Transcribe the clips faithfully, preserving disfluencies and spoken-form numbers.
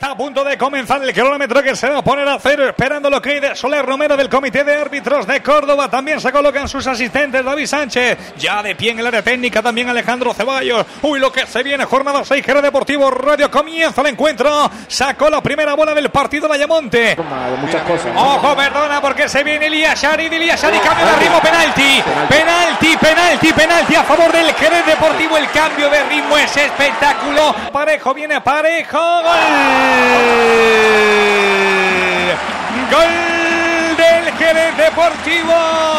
A punto de comenzar el kilómetro que se va a poner a cero, esperando lo que hay de Soler Romero del Comité de Árbitros de Córdoba. También se colocan sus asistentes, David Sánchez, ya de pie en el área técnica, también Alejandro Ceballos. Uy, lo que se viene, jornada seis, Jerez Deportivo Radio, comienza el encuentro. Sacó la primera bola del partido Layamonte. Muchas cosas. Ojo, perdona, porque se viene Elías Shari, Elías Shari, cambio de ritmo, penalti. Penalti, penalti, penalti a favor del Jerez Deportivo. El cambio de ritmo es espectáculo. Parejo, viene Parejo, gol. Gol del Jerez Deportivo.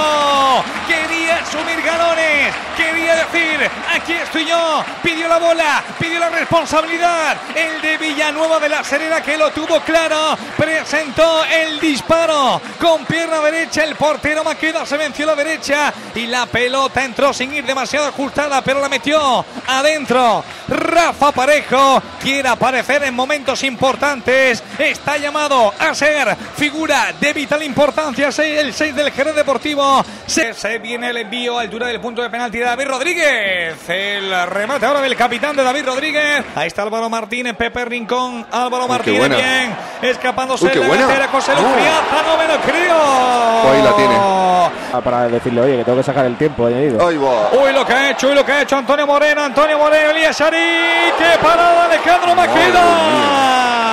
Quería asumir galones, quería decir, aquí estoy yo. Pidió la bola, pidió la responsabilidad. El de Villanueva de la Serena, que lo tuvo claro, presentó el disparo con pierna derecha. El portero Maqueda se venció la derecha y la pelota entró sin ir demasiado ajustada, pero la metió adentro. Rafa Parejo quiere aparecer en momentos importantes. Está llamado a ser figura de vital importancia. El seis del Jerez Deportivo. Se, se viene el envío a altura del punto de penalti de David Rodríguez. El remate ahora del capitán de David Rodríguez. Ahí está Álvaro Martínez, Pepe Rincón. Álvaro Martínez bien, escapándose de la delantera. José Luis Friaza, no me lo creo. Ahí la tiene. Ah, para decirle, oye, que tengo que sacar el tiempo añadido. Ahí va. Uy, lo que ha hecho, uy, lo que ha hecho Antonio Moreno. Antonio Moreno, Elías Shari. ¡Qué parada, Alejandro Maqueda!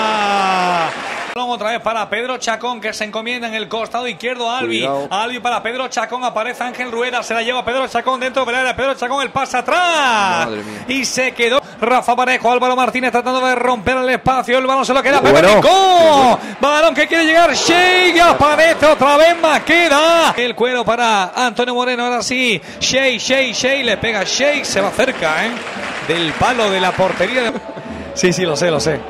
Otra vez para Pedro Chacón, que se encomienda en el costado izquierdo a Albi. Cuidado. Albi para Pedro Chacón, aparece Ángel Rueda, se la lleva Pedro Chacón dentro del área. Pedro Chacón, el pase atrás. Y se quedó Rafa Parejo. Álvaro Martínez tratando de romper el espacio. El balón se lo queda Pepe Rincón. Balón que quiere llegar Sheik. Aparece otra vez Maqueda. El cuero para Antonio Moreno. Ahora sí. Sheik, Sheik, Sheik. Le pega Sheik. Se va cerca, ¿eh? Del palo de la portería. De... Sí, sí, lo sé, lo sé.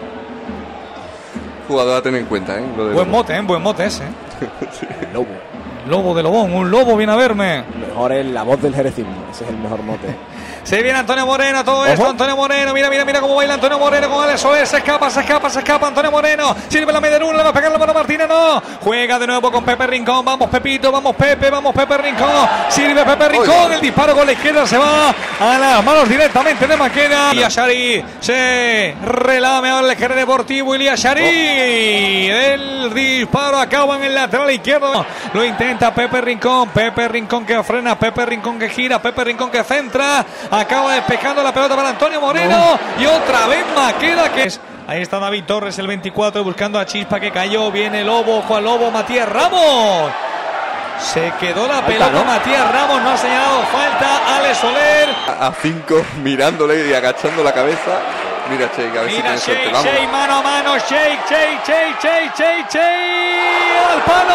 Jugador a tener en cuenta, ¿eh? Lo de buen Lobo. mote, ¿eh? Buen mote ese. Sí. Lobo. Lobo de Lobón, un lobo viene a verme. Mejor es la voz del jerecismo, ese es el mejor mote. Se viene Antonio Moreno, todo esto, Ojo. Antonio Moreno, mira, mira, mira cómo baila Antonio Moreno con Alex Soler, se escapa, se escapa, se escapa Antonio Moreno, sirve la media luna, le va a pegar la mano Martínez, no, juega de nuevo con Pepe Rincón, vamos Pepito, vamos Pepe, vamos Pepe Rincón, sirve Pepe Rincón, Oye. El disparo con la izquierda se va a las manos directamente de Maqueda, Elías Shari, se relame ahora el Jerez Deportivo, Elías Shari, oh. El disparo acaba en el lateral izquierdo, lo intenta Pepe Rincón, Pepe Rincón que frena, Pepe Rincón que gira, Pepe Rincón que centra, acaba despejando la pelota para Antonio Moreno, no. Y otra vez Maqueda que es... Ahí está David Torres, el veinticuatro, buscando a Chispa que cayó, viene Lobo, Juan Lobo, Matías Ramos. Se quedó la falta, pelota, ¿no? Matías Ramos, no ha señalado falta, Alex Soler. A cinco, mirándole y agachando la cabeza. Mira Sheik, a ver Mira si tiene Sheik, suerte. Sheik, mano a mano, Sheik, Sheik, Sheik, Sheik, Sheik, Sheik, al palo.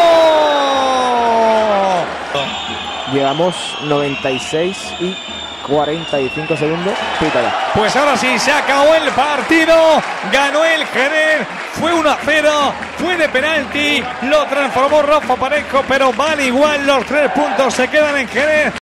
Llevamos noventa y seis y cuarenta y cinco segundos. Pítala. Pues ahora sí, se acabó el partido. Ganó el Jerez. Fue uno a cero. Fue de penalti. Lo transformó Rafa Parejo, pero vale igual. Los tres puntos se quedan en Jerez.